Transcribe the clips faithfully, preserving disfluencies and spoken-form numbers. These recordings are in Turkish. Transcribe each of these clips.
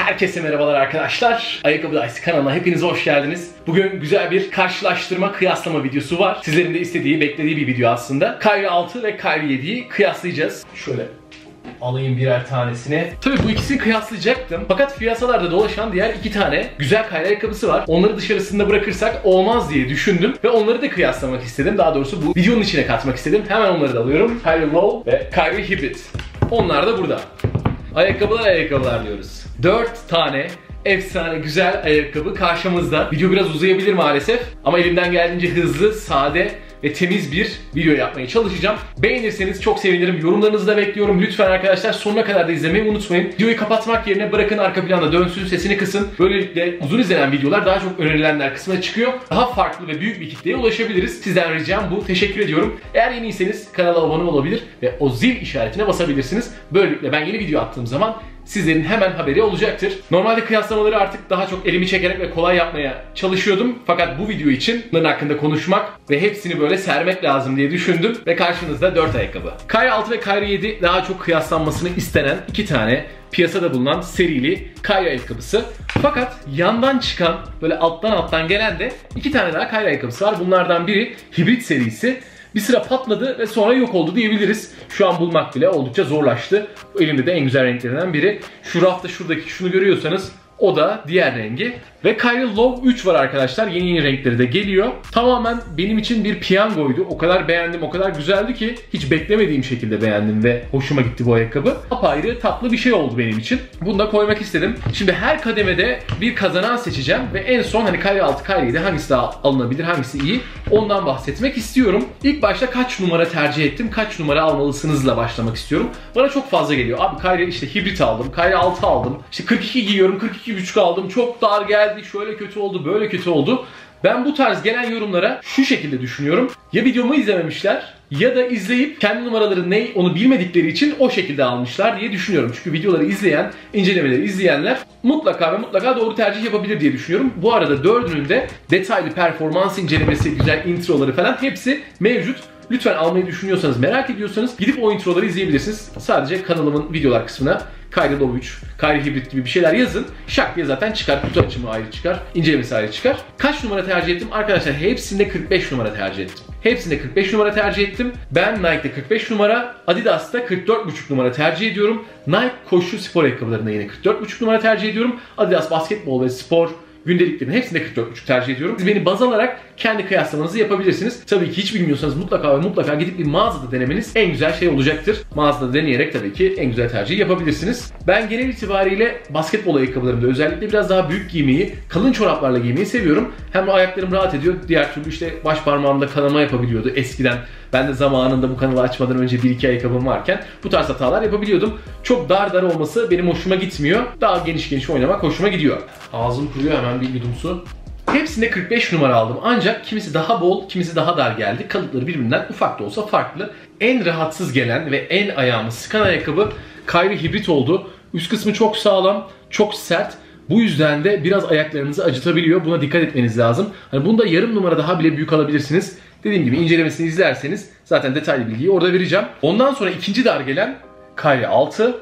Herkese merhabalar arkadaşlar. Ayakkabı Dayısı kanalına hepiniz hoş geldiniz. Bugün güzel bir karşılaştırma, kıyaslama videosu var. Sizlerin de istediği, beklediği bir video aslında. Kyrie altı ve Kyrie yediyi kıyaslayacağız. Şöyle alayım birer tanesini. Tabii bu ikisini kıyaslayacaktım. Fakat piyasalarda dolaşan diğer iki tane güzel Kyrie ayakkabısı var. Onları dışarısında bırakırsak olmaz diye düşündüm ve onları da kıyaslamak istedim. Daha doğrusu bu videonun içine katmak istedim. Hemen onları da alıyorum. Kyrie Low ve Kyrie Hybrid. Onlar da burada. Ayakkabılar ayakkabılar diyoruz. dört tane efsane güzel ayakkabı karşımızda. Video biraz uzayabilir maalesef ama elimden geldiğince hızlı, sade ve temiz bir video yapmaya çalışacağım. Beğenirseniz çok sevinirim. Yorumlarınızı da bekliyorum. Lütfen arkadaşlar sonuna kadar da izlemeyi unutmayın. Videoyu kapatmak yerine bırakın arka planda dönsün, sesini kısın. Böylelikle uzun izlenen videolar daha çok önerilenler kısmına çıkıyor. Daha farklı ve büyük bir kitleye ulaşabiliriz. Sizden ricam bu. Teşekkür ediyorum. Eğer yeniyseniz kanala abone olabilir ve o zil işaretine basabilirsiniz. Böylelikle ben yeni video attığım zaman sizlerin hemen haberi olacaktır. Normalde kıyaslamaları artık daha çok elimi çekerek ve kolay yapmaya çalışıyordum. Fakat bu video için bunların hakkında konuşmak ve hepsini böyle sermek lazım diye düşündüm. Ve karşınızda dört ayakkabı. Kyrie altı ve Kyrie yedi daha çok kıyaslanmasını istenen iki tane piyasada bulunan serili Kyrie ayakkabısı. Fakat yandan çıkan, böyle alttan alttan gelen de iki tane daha Kyrie ayakkabısı var. Bunlardan biri hibrit serisi. Bir sıra patladı ve sonra yok oldu diyebiliriz. Şu an bulmak bile oldukça zorlaştı. Elimde de en güzel renklerinden biri. Şu rafta şuradaki şunu görüyorsanız o da diğer rengi. Ve Kyrie Low üç var arkadaşlar. Yeni yeni renkleri de geliyor. Tamamen benim için bir piyangoydu. O kadar beğendim, o kadar güzeldi ki hiç beklemediğim şekilde beğendim ve hoşuma gitti bu ayakkabı. Apayrı tatlı bir şey oldu benim için. Bunu da koymak istedim. Şimdi her kademede bir kazanan seçeceğim ve en son hani Kyrie altı, Kyrie yedi hangisi daha alınabilir, hangisi iyi ondan bahsetmek istiyorum. İlk başta kaç numara tercih ettim, kaç numara almalısınızla başlamak istiyorum. Bana çok fazla geliyor. Abi Kyrie işte hibrit aldım, Kyrie altı aldım. İşte kırk iki giyiyorum, kırk iki buçuk aldım. Çok dar geldi. Şöyle kötü oldu, böyle kötü oldu. Ben bu tarz gelen yorumlara şu şekilde düşünüyorum. Ya videomu izlememişler ya da izleyip kendi numaraları ne onu bilmedikleri için o şekilde almışlar diye düşünüyorum. Çünkü videoları izleyen, incelemeleri izleyenler mutlaka ve mutlaka doğru tercih yapabilir diye düşünüyorum. Bu arada dördünün de detaylı performans incelemesi, güzel introları falan hepsi mevcut. Lütfen almayı düşünüyorsanız, merak ediyorsanız gidip o introları izleyebilirsiniz. Sadece kanalımın videolar kısmına Kyrie Low üç, Kyrie Hybrid gibi bir şeyler yazın. Şak diye zaten çıkar. Kutu açımı ayrı çıkar. İncelemesi ayrı çıkar. Kaç numara tercih ettim? Arkadaşlar hepsinde kırk beş numara tercih ettim. Hepsinde kırk beş numara tercih ettim. Ben Nike'de kırk beş numara, Adidas'ta kırk dört buçuk numara tercih ediyorum. Nike koşu spor ayakkabılarında yine kırk dört buçuk numara tercih ediyorum. Adidas basketbol ve spor gündeliklerin hepsinde kırk dört buçuk tercih ediyorum. Siz beni baz alarak kendi kıyaslamanızı yapabilirsiniz. Tabii ki hiç bilmiyorsanız mutlaka ve mutlaka gidip bir mağazada denemeniz en güzel şey olacaktır. Mağazada deneyerek tabii ki en güzel tercihi yapabilirsiniz. Ben genel itibariyle basketbol ayakkabılarımda özellikle biraz daha büyük giymeyi, kalın çoraplarla giymeyi seviyorum. Hem ayaklarım rahat ediyor. Diğer türlü işte baş parmağımda kanama yapabiliyordu eskiden. Ben de zamanında bu kanalı açmadan önce bir iki ayakkabım varken bu tarz hatalar yapabiliyordum. Çok dar dar olması benim hoşuma gitmiyor. Daha geniş geniş oynamak hoşuma gidiyor. Ağzım kuruyor, hemen bir yudum su. Hepsinde kırk beş numara aldım ancak kimisi daha bol, kimisi daha dar geldi. Kalıpları birbirinden ufak da olsa farklı. En rahatsız gelen ve en ayağımı sıkan ayakkabı Kyrie Hybrid oldu. Üst kısmı çok sağlam, çok sert. Bu yüzden de biraz ayaklarınızı acıtabiliyor. Buna dikkat etmeniz lazım. Hani bunda yarım numara daha bile büyük alabilirsiniz. Dediğim gibi incelemesini izlerseniz zaten detaylı bilgiyi orada vereceğim. Ondan sonra ikinci dar gelen Kyrie altı,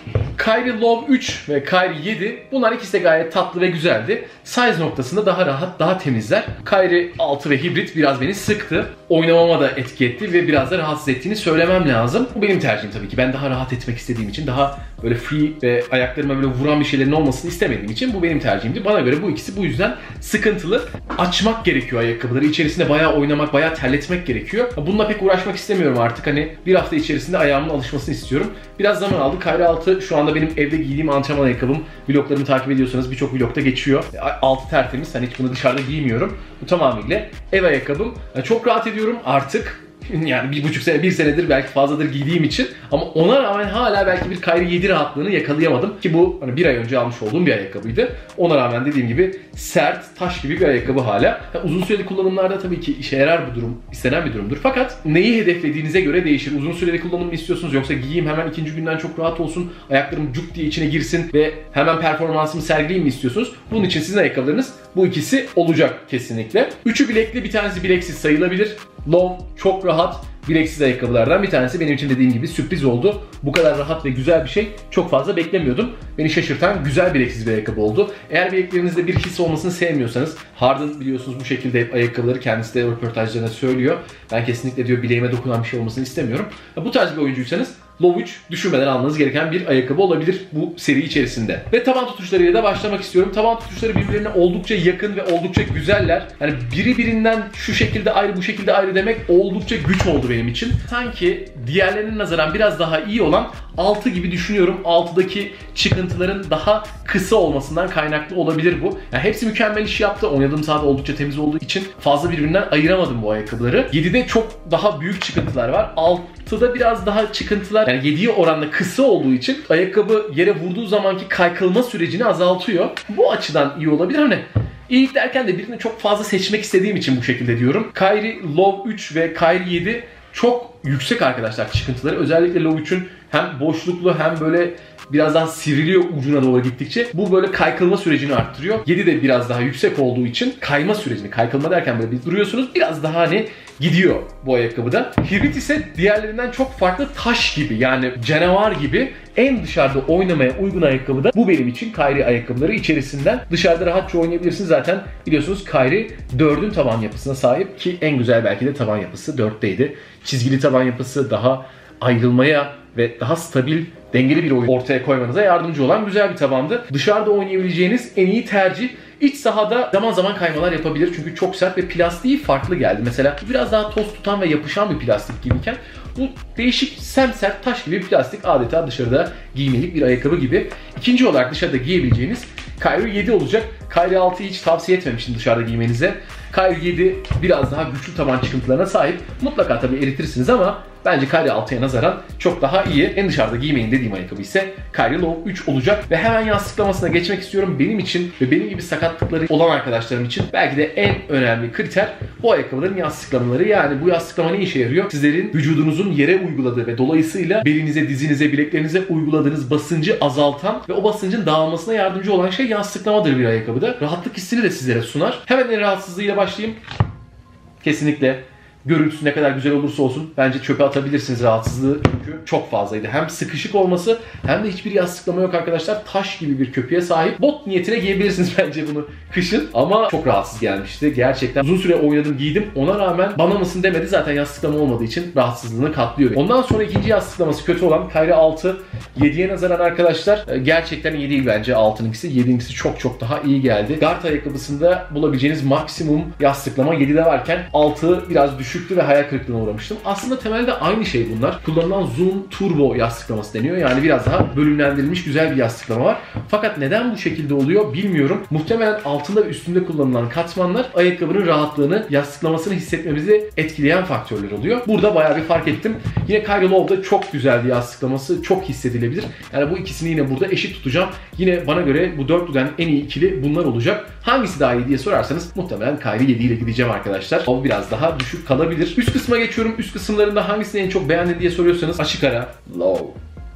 Kyrie Low üç ve Kyrie yedi. Bunlar ikisi de gayet tatlı ve güzeldi. Size noktasında daha rahat, daha temizler. Kyrie altı ve Hybrid biraz beni sıktı. Oynamama da etki etti ve biraz da rahatsız ettiğini söylemem lazım. Bu benim tercihim tabii ki. Ben daha rahat etmek istediğim için, daha böyle free ve ayaklarıma böyle vuran bir şeylerin olmasını istemediğim için bu benim tercihimdi. Bana göre bu ikisi bu yüzden sıkıntılı. Açmak gerekiyor ayakkabıları. İçerisinde bayağı oynamak, bayağı terletmek gerekiyor. Bununla pek uğraşmak istemiyorum artık. Hani bir hafta içerisinde ayağımın alışmasını istiyorum. Biraz zaman aldı. Kyrie altı şu anda benim evde giydiğim antrenman ayakkabım. Vloglarımı takip ediyorsanız birçok vlogda geçiyor. Altı tertemiz. Hani hiç bunu dışarıda giymiyorum. Bu tamamıyla ev ayakkabım. Yani çok rahat ediyorum artık. Yani bir buçuk sene, bir senedir belki fazladır giydiğim için. Ama ona rağmen hala belki bir Kyrie yedi rahatlığını yakalayamadım. Ki bu hani bir ay önce almış olduğum bir ayakkabıydı. Ona rağmen dediğim gibi sert, taş gibi bir ayakkabı hala. Yani uzun süreli kullanımlarda tabii ki işe yarar bu durum, istenen bir durumdur. Fakat neyi hedeflediğinize göre değişir. Uzun süreli kullanım mı istiyorsunuz yoksa giyeyim hemen ikinci günden çok rahat olsun, ayaklarım cuk diye içine girsin ve hemen performansımı sergileyeyim mi istiyorsunuz? Bunun için sizin ayakkabılarınız bu ikisi olacak kesinlikle. Üçü bilekli, bir tanesi bileksiz sayılabilir. Low çok rahat. bileksiz ayakkabılardan bir tanesi. Benim için dediğim gibi sürpriz oldu. Bu kadar rahat ve güzel bir şey çok fazla beklemiyordum. Beni şaşırtan güzel bileksiz bir ayakkabı oldu. Eğer bileklerinizde bir his olmasını sevmiyorsanız, Harden biliyorsunuz bu şekilde hep ayakkabıları kendisi de röportajlarına söylüyor. Ben kesinlikle diyor bileğime dokunan bir şey olmasını istemiyorum. Bu tarz bir oyuncuysanız Low üç düşünmeden almanız gereken bir ayakkabı olabilir bu seri içerisinde. Ve taban tutuşlarıyla da başlamak istiyorum. Taban tutuşları birbirine oldukça yakın ve oldukça güzeller. Yani biri birinden şu şekilde ayrı bu şekilde ayrı demek oldukça güç oldu benim için. Sanki diğerlerine nazaran biraz daha iyi olan altı gibi düşünüyorum. altıdaki çıkıntıların daha kısa olmasından kaynaklı olabilir bu. Yani hepsi mükemmel iş yaptı. Oynadığım sahada oldukça temiz olduğu için fazla birbirinden ayıramadım bu ayakkabıları. yedide çok daha büyük çıkıntılar var. altıda biraz daha çıkıntılar, yani yediye oranla kısa olduğu için ayakkabı yere vurduğu zamanki kaykılma sürecini azaltıyor. Bu açıdan iyi olabilir. Hani iyilik derken de birini çok fazla seçmek istediğim için bu şekilde diyorum. Kyrie Low üç ve Kyrie yedi çok yüksek arkadaşlar çıkıntıları. Özellikle Low üçün hem boşluklu hem böyle biraz daha sivriliyor ucuna doğru gittikçe. Bu böyle kaykılma sürecini arttırıyor. yedi de biraz daha yüksek olduğu için kayma sürecini, kaykılma derken böyle bir duruyorsunuz. Biraz daha hani gidiyor bu ayakkabıda. Hibrit ise diğerlerinden çok farklı, taş gibi, yani canavar gibi en dışarıda oynamaya uygun ayakkabıda. Bu benim için Kyrie ayakkabıları içerisinden. Dışarıda rahatça oynayabilirsiniz. Zaten biliyorsunuz Kyrie dördün taban yapısına sahip ki en güzel belki de taban yapısı dörtteydi. Çizgili taban yapısı daha ayrılmaya ve daha stabil, dengeli bir oyun ortaya koymanıza yardımcı olan güzel bir tabandı. Dışarıda oynayabileceğiniz en iyi tercih. İç sahada zaman zaman kaymalar yapabilir çünkü çok sert ve plastiği farklı geldi. Mesela biraz daha toz tutan ve yapışan bir plastik gibiyken bu değişik semsert taş gibi bir plastik, adeta dışarıda giymelik bir ayakkabı gibi. İkinci olarak dışarıda giyebileceğiniz Kyrie yedi olacak. Kyrie altıyı hiç tavsiye etmemiştim dışarıda giymenize. Kyrie yedi biraz daha güçlü taban çıkıntılarına sahip. Mutlaka tabii eritirsiniz ama bence Kyrie altıya nazaran çok daha iyi. En dışarıda giymeyin dediğim ayakkabı ise Kyrie Low üç olacak. Ve hemen yastıklamasına geçmek istiyorum. Benim için ve benim gibi sakatlıkları olan arkadaşlarım için belki de en önemli kriter bu ayakkabıların yastıklamaları. Yani bu yastıklama ne işe yarıyor? Sizlerin vücudunuzun yere uyguladığı ve dolayısıyla belinize, dizinize, bileklerinize uyguladığınız basıncı azaltan ve o basıncın dağılmasına yardımcı olan şey yastıklamadır bir ayakkabıda. Rahatlık hissini de sizlere sunar. Hemen en rahatsızlığıyla başlayayım. Kesinlikle görüntüsü ne kadar güzel olursa olsun bence çöpe atabilirsiniz rahatsızlığı, çünkü çok fazlaydı. Hem sıkışık olması hem de hiçbir yastıklama yok arkadaşlar. Taş gibi bir köpüğe sahip. Bot niyetine giyebilirsiniz bence bunu kışın, ama çok rahatsız gelmişti. Gerçekten uzun süre oynadım, giydim. Ona rağmen bana mısın demedi. Zaten yastıklama olmadığı için rahatsızlığını katlıyor. Ondan sonra ikinci yastıklaması kötü olan Kyrie altı. yediye nazaran arkadaşlar gerçekten iyi değil bence altınınkisi. yediinkisi çok çok daha iyi geldi. Guard ayakkabısında bulabileceğiniz maksimum yastıklama yedide varken altı biraz düşük ve hayal kırıklığına uğramıştım. Aslında temelde aynı şey bunlar. Kullanılan Zoom Turbo yastıklaması deniyor. Yani biraz daha bölümlendirilmiş güzel bir yastıklama var. Fakat neden bu şekilde oluyor bilmiyorum. Muhtemelen altında ve üstünde kullanılan katmanlar ayakkabının rahatlığını, yastıklamasını hissetmemizi etkileyen faktörler oluyor. Burada bayağı bir fark ettim. Yine Kyrie Low'da çok güzeldi yastıklaması. Çok hissedilebilir. Yani bu ikisini yine burada eşit tutacağım. Yine bana göre bu dörtlüden en iyi ikili bunlar olacak. Hangisi daha iyi diye sorarsanız muhtemelen Kyrie yedi ile gideceğim arkadaşlar. O biraz daha düşük kalabilir. Üst kısma geçiyorum. Üst kısımlarında hangisini en çok beğendin diye soruyorsanız açık ara Low.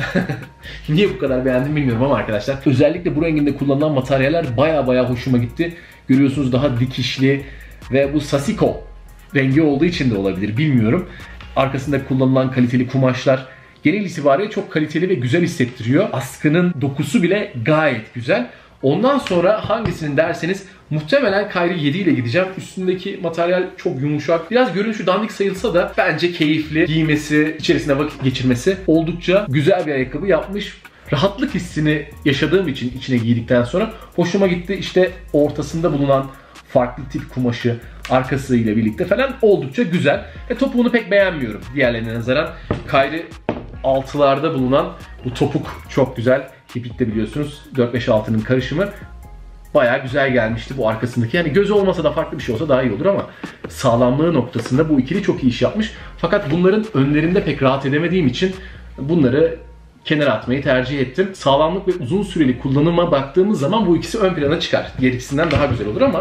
Niye bu kadar beğendim bilmiyorum ama arkadaşlar özellikle bu renginde kullanılan materyaller baya baya hoşuma gitti. Görüyorsunuz daha dikişli ve bu Sasiko rengi olduğu için de olabilir bilmiyorum. Arkasında kullanılan kaliteli kumaşlar genel itibariyle çok kaliteli ve güzel hissettiriyor. Askının dokusu bile gayet güzel. Ondan sonra hangisinin derseniz muhtemelen Kyrie yedi ile gideceğim. Üstündeki materyal çok yumuşak. Biraz görünüşü dandik sayılsa da bence keyifli. Giymesi, içerisinde vakit geçirmesi oldukça güzel bir ayakkabı yapmış. Rahatlık hissini yaşadığım için içine giydikten sonra hoşuma gitti. İşte ortasında bulunan farklı tip kumaşı arkasıyla birlikte falan oldukça güzel. Ve topuğunu pek beğenmiyorum diğerlerine nazaran. Kyrie altılarda bulunan bu topuk çok güzel. Hibrit'te biliyorsunuz dört beş altının karışımı bayağı güzel gelmişti bu arkasındaki. Yani göz olmasa da farklı bir şey olsa daha iyi olur ama sağlamlığı noktasında bu ikili çok iyi iş yapmış. Fakat bunların önlerinde pek rahat edemediğim için bunları kenara atmayı tercih ettim. Sağlamlık ve uzun süreli kullanıma baktığımız zaman bu ikisi ön plana çıkar. Diğer ikisinden daha güzel olur ama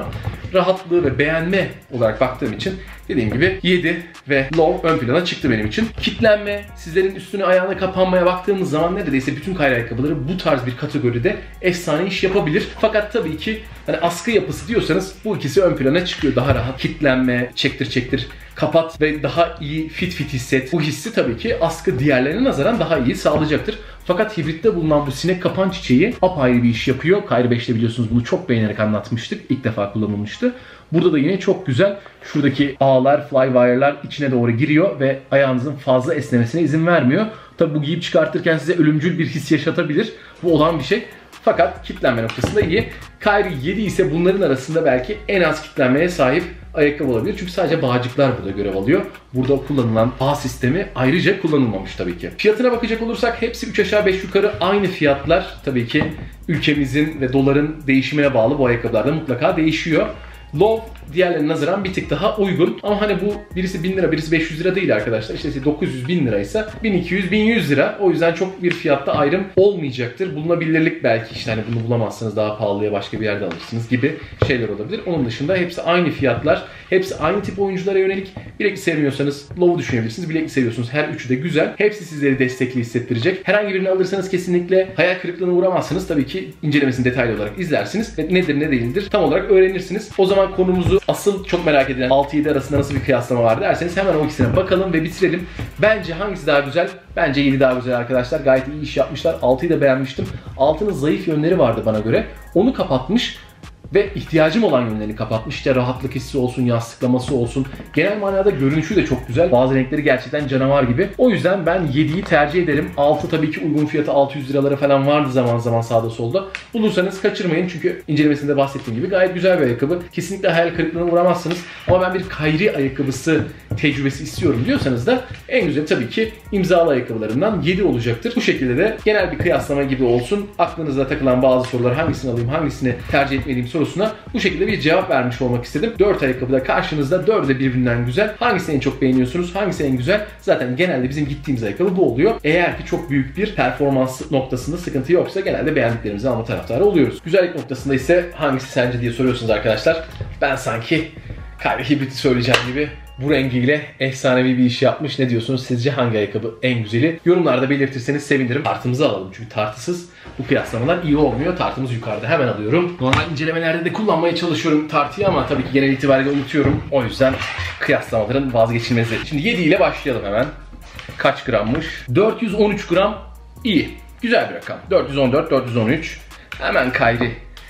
rahatlığı ve beğenme olarak baktığım için dediğim gibi yedi ve Low ön plana çıktı benim için. Kitlenme, sizlerin üstüne ayağına kapanmaya baktığımız zaman neredeyse bütün Kyrie ayakkabıları bu tarz bir kategoride efsane iş yapabilir. Fakat tabii ki hani askı yapısı diyorsanız bu ikisi ön plana çıkıyor. Daha rahat kitlenme, çektir çektir, kapat ve daha iyi fit fit hisset. Bu hissi tabii ki askı diğerlerine nazaran daha iyi sağlayacaktır. Fakat hibritte bulunan bu sinek kapan çiçeği apayrı bir iş yapıyor. Kyrie beşte biliyorsunuz bunu çok beğenerek anlatmıştık. İlk defa kullanılmıştı. Burada da yine çok güzel. Şuradaki ağlar, flywire'lar içine doğru giriyor ve ayağınızın fazla esnemesine izin vermiyor. Tabi bu giyip çıkartırken size ölümcül bir his yaşatabilir. Bu olan bir şey. Fakat kitlenme noktasında iyi. Kyrie yedi ise bunların arasında belki en az kitlenmeye sahip ayakkabı olabilir. Çünkü sadece bağcıklar burada görev alıyor. Burada kullanılan ağ sistemi ayrıca kullanılmamış tabii ki. Fiyatına bakacak olursak hepsi üç aşağı beş yukarı aynı fiyatlar. Tabii ki ülkemizin ve doların değişimine bağlı bu ayakkabılar da mutlaka değişiyor. Low diğerlerine nazaran bir tık daha uygun. Ama hani bu birisi bin lira, birisi beş yüz lira değil arkadaşlar. İşte dokuz yüz bin liraysa bin iki yüz bin yüz lira. O yüzden çok bir fiyatta ayrım olmayacaktır. Bulunabilirlik belki işte hani bunu bulamazsınız daha pahalıya başka bir yerde alırsınız gibi şeyler olabilir. Onun dışında hepsi aynı fiyatlar. Hepsi aynı tip oyunculara yönelik. Bilekli sevmiyorsanız Low'u düşünebilirsiniz. Bilekli seviyorsunuz. Her üçü de güzel. Hepsi sizleri destekli hissettirecek. Herhangi birini alırsanız kesinlikle hayal kırıklığına uğramazsınız. Tabii ki incelemesini detaylı olarak izlersiniz. Ve nedir ne değildir tam olarak öğrenirsiniz. O zaman konumuzu asıl çok merak edilen altı yedi arasında nasıl bir kıyaslama var derseniz hemen o ikisine bakalım ve bitirelim. Bence hangisi daha güzel? Bence yedi daha güzel arkadaşlar. Gayet iyi iş yapmışlar. altıyı da beğenmiştim. altının zayıf yönleri vardı bana göre. Onu kapatmış ve ihtiyacım olan yönlerini kapatmış. İşte rahatlık hissi olsun, yastıklaması olsun. Genel manada görünüşü de çok güzel. Bazı renkleri gerçekten canavar gibi. O yüzden ben yediyi tercih ederim. altı tabii ki uygun fiyatı altı yüz liralara falan vardı zaman zaman sağda solda. Bulursanız kaçırmayın çünkü incelemesinde bahsettiğim gibi gayet güzel bir ayakkabı. Kesinlikle hayal kırıklığına uğramazsınız. Ama ben bir Kyrie ayakkabısı tecrübesi istiyorum diyorsanız da en güzel tabii ki imzalı ayakkabılarından yedi olacaktır. Bu şekilde de genel bir kıyaslama gibi olsun. Aklınızda takılan bazı sorular hangisini alayım, hangisini tercih etmeliyim sorusuna bu şekilde bir cevap vermiş olmak istedim. dört ayakkabı da karşınızda. dördü de birbirinden güzel. Hangisini en çok beğeniyorsunuz? Hangisi en güzel? Zaten genelde bizim gittiğimiz ayakkabı bu oluyor. Eğer ki çok büyük bir performans noktasında sıkıntı yoksa genelde beğendiklerimizi alma taraftarı oluyoruz. Güzellik noktasında ise hangisi sence diye soruyorsunuz arkadaşlar. Ben sanki Kyrie Hibrit'i söyleyeceğim gibi bu rengiyle efsanevi bir iş yapmış. Ne diyorsunuz? Sizce hangi ayakkabı en güzeli? Yorumlarda belirtirseniz sevinirim. Tartımızı alalım çünkü tartısız bu kıyaslamalar iyi olmuyor. Tartımız yukarıda. Hemen alıyorum. Normal incelemelerde de kullanmaya çalışıyorum tartıyı ama tabii ki genel itibariyle unutuyorum. O yüzden kıyaslamaların vazgeçilmezi. Şimdi yedi ile başlayalım hemen. Kaç grammış? dört yüz on üç gram. İyi. Güzel bir rakam. dört yüz on dört, dört yüz on üç. Hemen Kyrie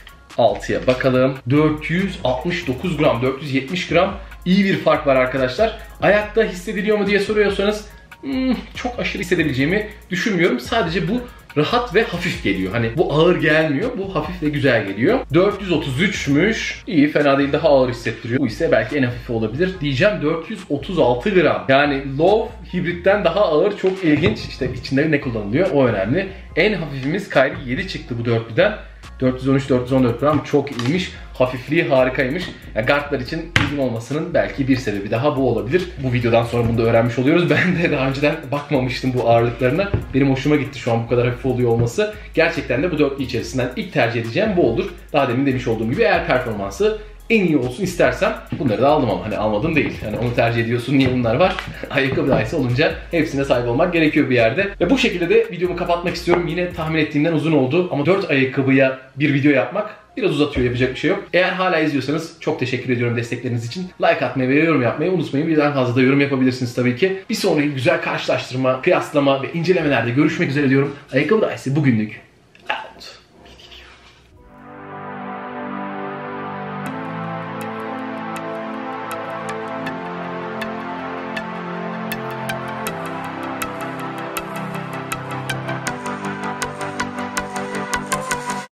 altıya bakalım. dört yüz altmış dokuz gram, dört yüz yetmiş gram. İyi bir fark var arkadaşlar. Ayakta hissediliyor mu diye soruyorsanız hmm, çok aşırı hissedebileceğimi düşünmüyorum. Sadece bu rahat ve hafif geliyor. Hani bu ağır gelmiyor. Bu hafif ve güzel geliyor. dört yüz otuz üçmüş. İyi, fena değil, daha ağır hissettiriyor. Bu ise belki en hafifi olabilir. Diyeceğim dört yüz otuz altı gram. Yani Low hibritten daha ağır, çok ilginç. İşte içinde ne kullanılıyor o önemli. En hafifimiz Kyrie yedi çıktı bu dörtlüden. dört yüz on üç dört yüz on dört gram çok iyiymiş. Hafifliği harikaymış. Yani guardlar için uygun olmasının belki bir sebebi daha bu olabilir. Bu videodan sonra bunu da öğrenmiş oluyoruz. Ben de daha önceden bakmamıştım bu ağırlıklarına. Benim hoşuma gitti şu an bu kadar hafif oluyor olması. Gerçekten de bu dörtlü içerisinden ilk tercih edeceğim bu olur. Daha demin demiş olduğum gibi eğer performansı en iyi olsun istersem bunları da aldım ama hani almadım değil. Hani onu tercih ediyorsun, niye bunlar var? Ayakkabı dahisi olunca hepsine sahip olmak gerekiyor bir yerde. Ve bu şekilde de videomu kapatmak istiyorum. Yine tahmin ettiğimden uzun oldu ama dört ayakkabıya bir video yapmak biraz uzatıyor, yapacak bir şey yok. Eğer hala izliyorsanız çok teşekkür ediyorum destekleriniz için. Like atmayı ve yorum yapmayı unutmayın. Birden fazla da yorum yapabilirsiniz tabii ki. Bir sonraki güzel karşılaştırma, kıyaslama ve incelemelerde görüşmek üzere diyorum. Ayakkabı dahisi bugünlük